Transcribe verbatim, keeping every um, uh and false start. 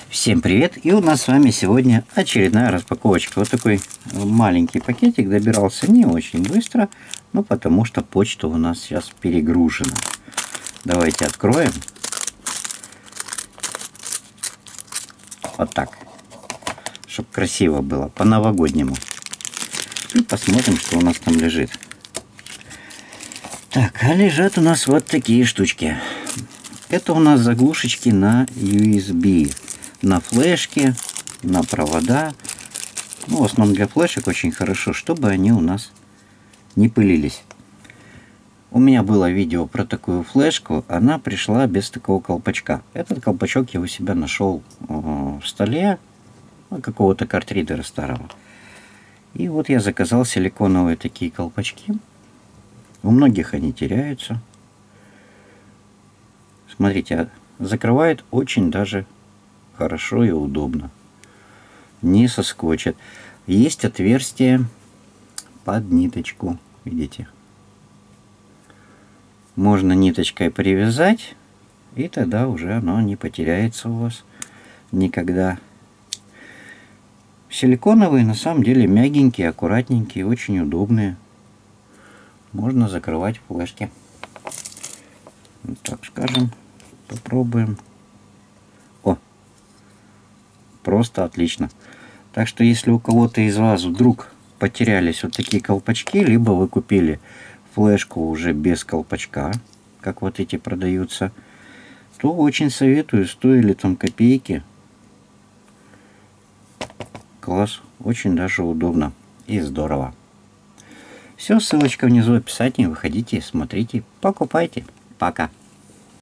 Всем привет! И у нас с вами сегодня очередная распаковочка. Вот такой маленький пакетик добирался не очень быстро, но потому что почта у нас сейчас перегружена. Давайте откроем. Вот так. Чтобы красиво было, по-новогоднему. И посмотрим, что у нас там лежит. Так, а лежат у нас вот такие штучки. Это у нас заглушечки на ю эс би. На флешки, на провода. Ну, в основном для флешек очень хорошо, чтобы они у нас не пылились. У меня было видео про такую флешку. Она пришла без такого колпачка. Этот колпачок я у себя нашел в столе какого-то картридера старого. И вот я заказал силиконовые такие колпачки. У многих они теряются. Смотрите, закрывает очень даже хорошо и удобно. Не соскочит. Есть отверстие под ниточку. Видите? Можно ниточкой привязать, и тогда уже оно не потеряется у вас никогда. Силиконовые на самом деле мягенькие, аккуратненькие, очень удобные. Можно закрывать флешки. Вот так скажем. Попробуем. О! Просто отлично. Так что если у кого-то из вас вдруг потерялись вот такие колпачки, либо вы купили флешку уже без колпачка, как вот эти продаются, то очень советую, стоили там копейки. Класс, очень даже удобно и здорово. Все, ссылочка внизу в описании, выходите, смотрите, покупайте. Пока.